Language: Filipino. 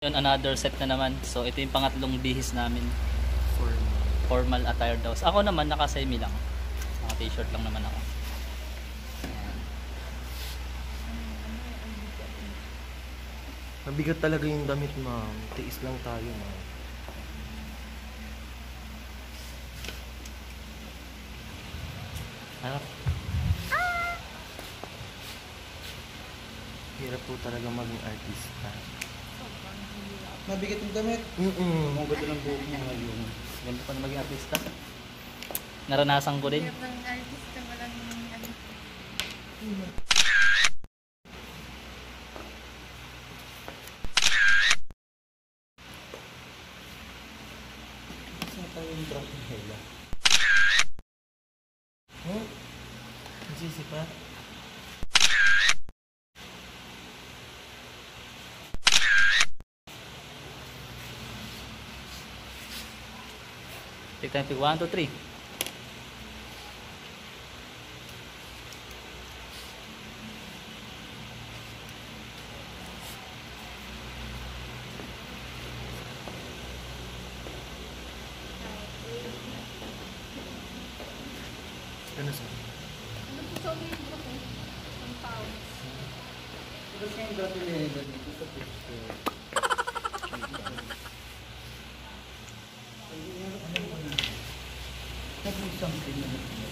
Yun, another set na naman. So ito yung pangatlong bihis namin. Formal attire daw. Ako naman naka-semi lang. Naka t-shirt lang naman ako. Mabigat talaga yung damit, ma'am. Tiis lang tayo, ma'am. Harap. Hirap po talaga maging artista. Mabigat yung damit. Ang ganda ng buhok niya ngayon. Ganda pa na maging artista. Naranasan ko din. Kaya pang artista walang ano. Saan tayo yung drop ng hela? Huh? Nasisi pa? Take time, pick 1, 2, 3. Ano sa? Ano po sa ulo yung buto? Ang pounds. Kasi yung drop ng hela dito sa picture. Ano mo na? Sabi something na